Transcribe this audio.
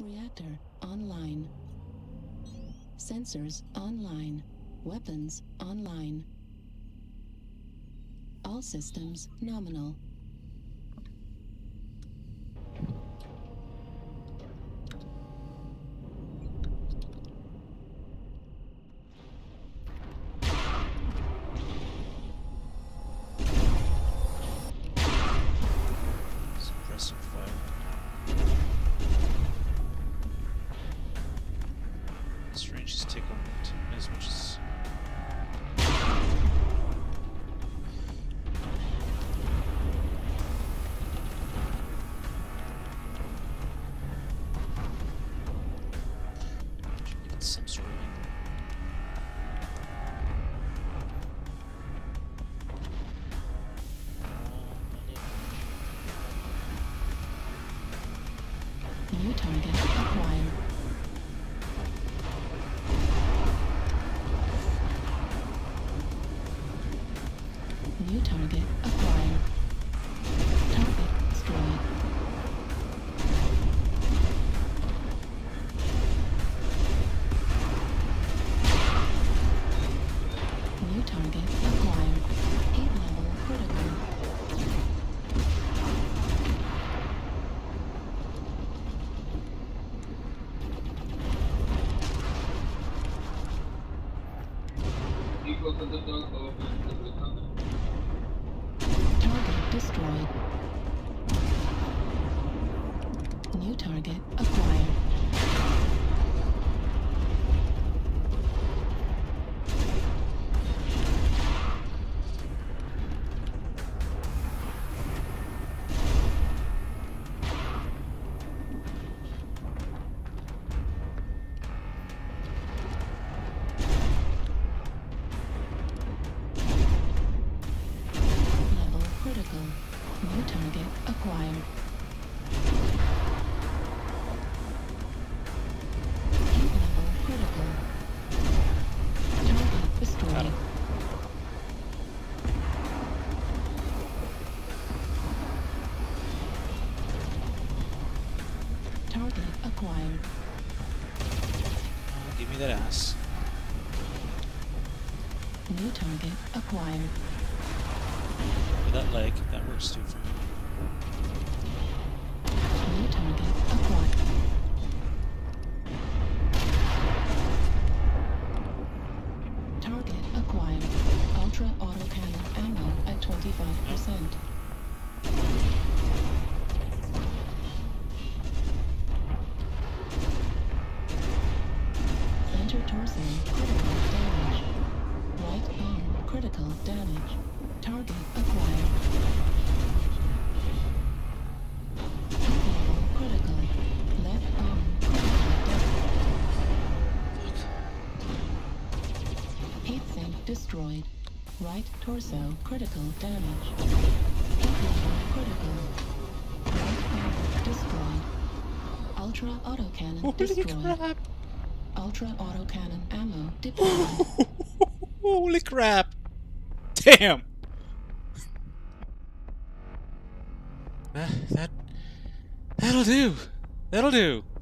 Reactor online. Sensors online. Weapons online. All systems nominal. Suppressing fire. This range is take on as much as. Some sort of New target acquired. New target acquired. Target destroyed. New target acquired. Heat level critical. Target destroyed. New target acquired. Level critical. New target acquired. Heat level critical. Target destroyed. Target acquired. give me that ass. New target acquired. With that leg, that works too for me. New target acquired. Target acquired. Ultra autocannon ammo at 25%. Center torso critical damage. Right arm critical damage. Target acquired. Heat level critical. Left arm critical damage. Heat sink destroyed. Right torso critical damage. Heat level critical. Right arm destroyed. Ultra autocannon destroyed. Crap! Ultra autocannon ammo deployed. Holy crap! Damn! That'll do. That'll do.